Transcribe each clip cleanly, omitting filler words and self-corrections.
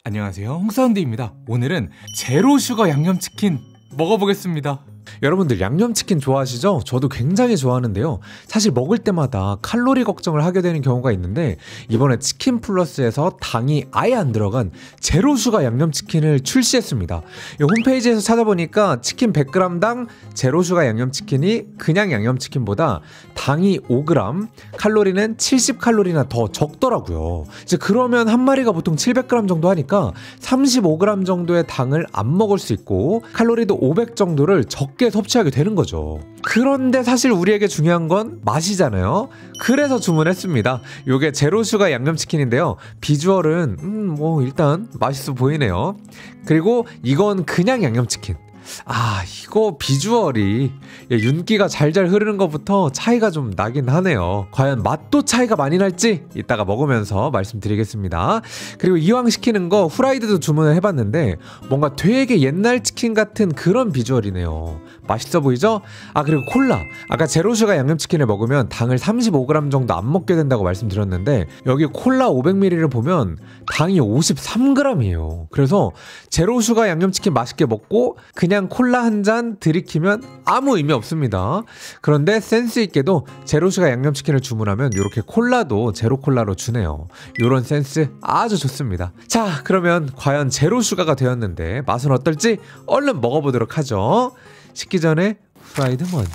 안녕하세요, 홍사운드입니다. 오늘은 제로 슈거 양념치킨 먹어보겠습니다. 여러분들 양념치킨 좋아하시죠? 저도 굉장히 좋아하는데요. 사실 먹을 때마다 칼로리 걱정을 하게 되는 경우가 있는데 이번에 치킨 플러스에서 당이 아예 안 들어간 제로 슈가 양념치킨을 출시했습니다. 이 홈페이지에서 찾아보니까 치킨 100g당 제로 슈가 양념치킨이 그냥 양념치킨보다 당이 5g, 칼로리는 70칼로리나 더 적더라고요. 이제 그러면 한 마리가 보통 700g 정도 하니까 35g 정도의 당을 안 먹을 수 있고 칼로리도 500 정도를 적게 섭취하게 되는 거죠. 그런데 사실 우리에게 중요한 건 맛이잖아요. 그래서 주문했습니다. 요게 제로슈가 양념치킨인데요. 비주얼은 일단 맛있어 보이네요. 그리고 이건 그냥 양념치킨. 이거 비주얼이 윤기가 잘잘 흐르는 것부터 차이가 좀 나긴 하네요. 과연 맛도 차이가 많이 날지 이따가 먹으면서 말씀드리겠습니다. 그리고 이왕 시키는 거 후라이드도 주문을 해봤는데 뭔가 되게 옛날 치킨 같은 그런 비주얼이네요. 맛있어 보이죠? 그리고 콜라. 아까 제로슈가 양념치킨을 먹으면 당을 35g 정도 안 먹게 된다고 말씀드렸는데 여기 콜라 500ml를 보면 당이 53g이에요. 그래서 제로슈가 양념치킨 맛있게 먹고 그냥 콜라 한 잔 들이키면 아무 의미 없습니다. 그런데 센스 있게도 제로슈가 양념치킨을 주문하면 이렇게 콜라도 제로콜라로 주네요. 이런 센스 아주 좋습니다. 자, 그러면 과연 제로슈가가 되었는데 맛은 어떨지 얼른 먹어보도록 하죠. 식기 전에 프라이드 먼저.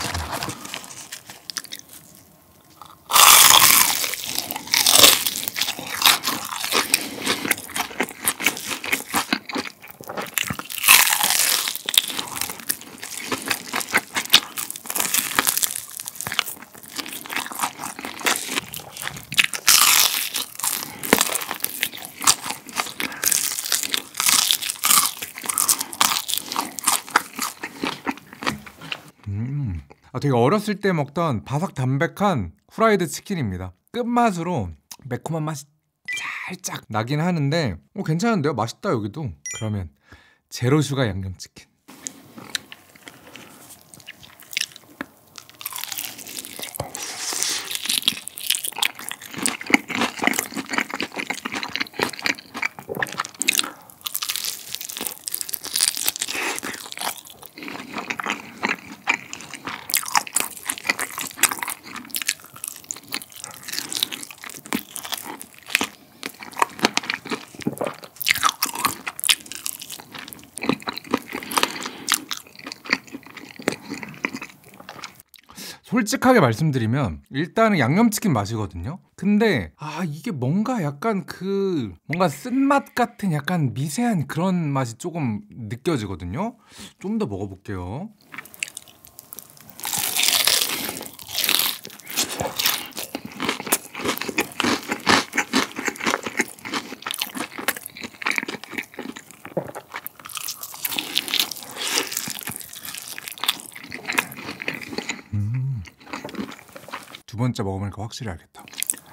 되게 어렸을 때 먹던 바삭담백한 후라이드 치킨입니다. 끝맛으로 매콤한 맛이 살짝 나긴 하는데 괜찮은데요? 맛있다 여기도. 그러면 제로슈가 양념치킨. 솔직하게 말씀드리면 일단은 양념치킨 맛이거든요. 근데 이게 뭔가 약간 뭔가 쓴맛 같은 약간 미세한 그런 맛이 조금 느껴지거든요. 좀 더 먹어볼게요. 두 번째 먹어보니까 확실히 알겠다.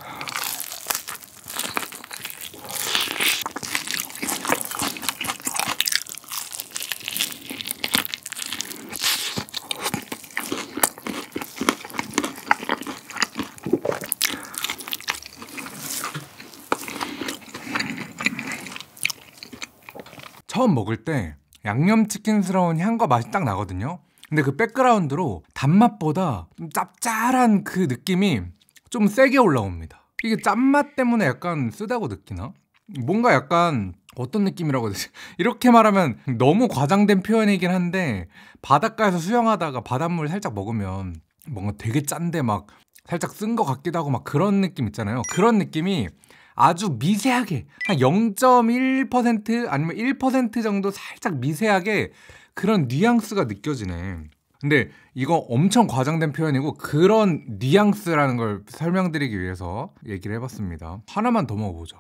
처음 먹을 때 양념치킨스러운 향과 맛이 딱 나거든요. 근데 그 백그라운드로 단맛보다 좀 짭짤한 그 느낌이 좀 세게 올라옵니다. 이게 짠맛 때문에 약간 쓰다고 느끼나? 뭔가 약간 어떤 느낌이라고 해야 되지? 이렇게 말하면 너무 과장된 표현이긴 한데 바닷가에서 수영하다가 바닷물 살짝 먹으면 뭔가 되게 짠데 막 살짝 쓴 것 같기도 하고 막 그런 느낌 있잖아요. 그런 느낌이 아주 미세하게 한 0.1% 아니면 1% 정도 살짝 미세하게 그런 뉘앙스가 느껴지네. 근데 이거 엄청 과장된 표현이고 그런 뉘앙스라는 걸 설명드리기 위해서 얘기를 해봤습니다. 하나만 더 먹어보자.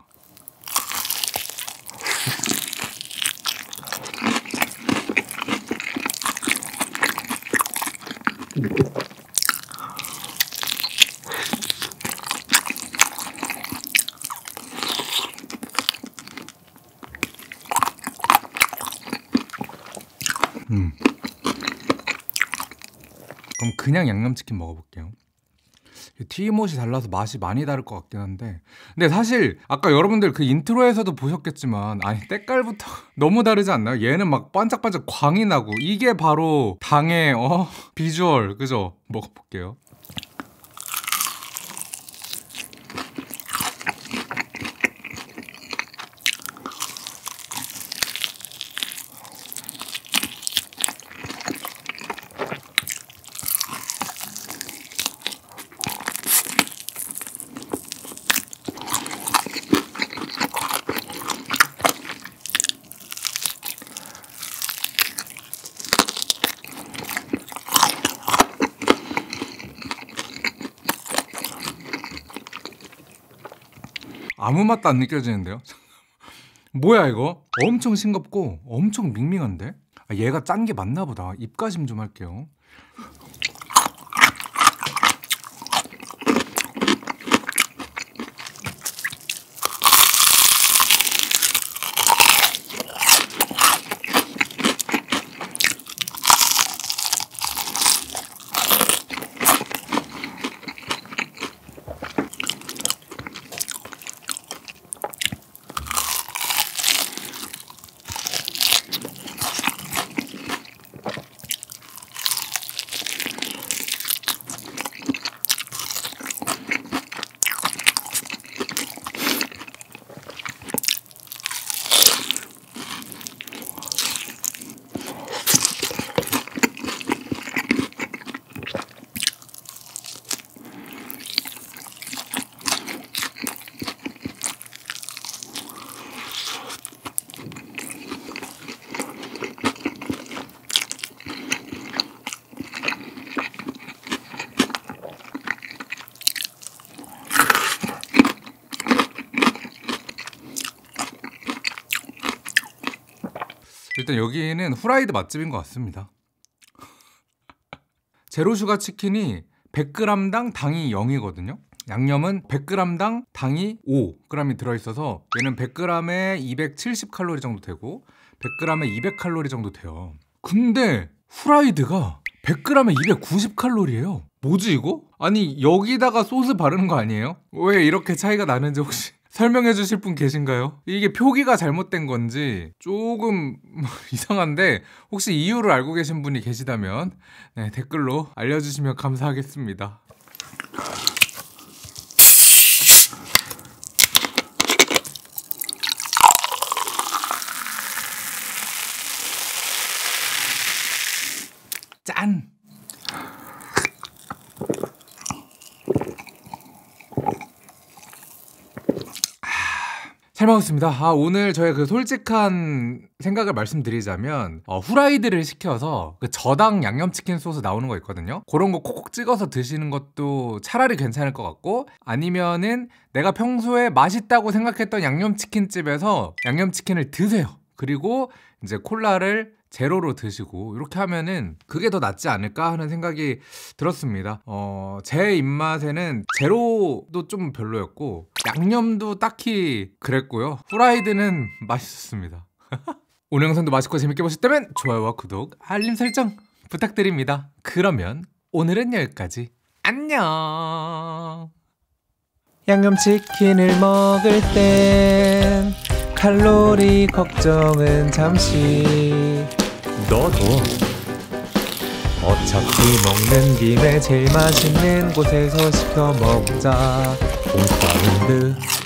그럼 그냥 양념치킨 먹어볼게요. 튀김옷이 달라서 맛이 많이 다를 것 같긴 한데, 근데 사실 아까 여러분들 그 인트로에서도 보셨겠지만, 아니 때깔부터 너무 다르지 않나요? 얘는 막 반짝반짝 광이 나고, 이게 바로 당의 비주얼, 그죠? 먹어볼게요. 아무 맛도 안 느껴지는데요? 뭐야 이거? 엄청 싱겁고 엄청 밍밍한데? 얘가 짠 게 맞나 보다. 입가심 좀 할게요. 일단 여기는 후라이드 맛집인 것 같습니다. 제로슈가 치킨이 100g당 당이 0이거든요. 양념은 100g당 당이 5g이 들어있어서 얘는 100g에 270칼로리 정도 되고 100g에 200칼로리 정도 돼요. 근데 후라이드가 100g에 290칼로리예요. 뭐지 이거? 아니 여기다가 소스 바르는 거 아니에요? 왜 이렇게 차이가 나는지 혹시 설명해 주실 분 계신가요? 이게 표기가 잘못된 건지 조금 이상한데, 혹시 이유를 알고 계신 분이 계시다면 댓글로 알려주시면 감사하겠습니다. 짠! 잘 먹었습니다. 오늘 저의 그 솔직한 생각을 말씀드리자면 후라이드를 시켜서 그 저당 양념치킨 소스 나오는 거 있거든요. 그런 거 콕콕 찍어서 드시는 것도 차라리 괜찮을 것 같고, 아니면은 내가 평소에 맛있다고 생각했던 양념치킨집에서 양념치킨을 드세요. 그리고 이제 콜라를 제로로 드시고, 이렇게 하면은 그게 더 낫지 않을까 하는 생각이 들었습니다. 제 입맛에는 제로도 좀 별로였고 양념도 딱히 그랬고요. 후라이드는 맛있었습니다. 오늘 영상도 맛있고 재밌게 보셨다면 좋아요와 구독, 알림 설정 부탁드립니다. 그러면 오늘은 여기까지. 안녕. 양념치킨을 먹을 땐 칼로리 걱정은 잠시 너도 어차피 먹는 김에 제일 맛있는 곳에서 시켜 먹자. 홈사운드